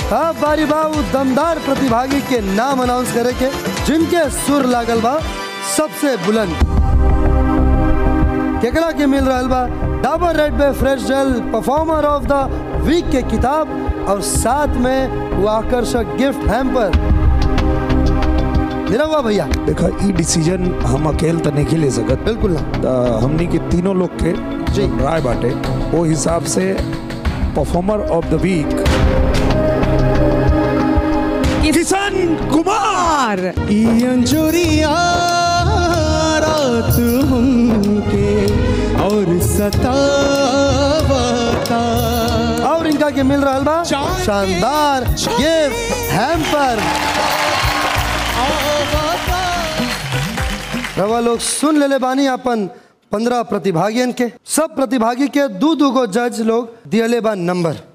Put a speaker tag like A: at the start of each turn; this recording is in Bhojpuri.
A: अब बारी बा उ दमदार प्रतिभागी के नाम अनाउंस करे के जिनके सुर लागल बा सबसे बुलंद। केकड़ा के मिल रहल बा Dabur red bae fresh gel performer of the week के किताब और साथ में वो आकर्षक गिफ्ट हैम्पर। निरहुआ भैया
B: देखा ई डिसीजन हम अकेले तो नहीं ले सकत,
A: बिल्कुल ना,
B: हमनी के तीनों लोग के
A: जी
B: राय बाटे वो हिसाब से performer of the week Kishan Kumar.
C: अंजुरिया रात हमके और सतावता
A: और इनका के मिल रहा बा शानदार गिफ्ट हैम्पर। रवा लोग सुन ले बानी अपन 15 प्रतिभागियन के, सब प्रतिभागी के दू गो जज लोग दियले बा नंबर।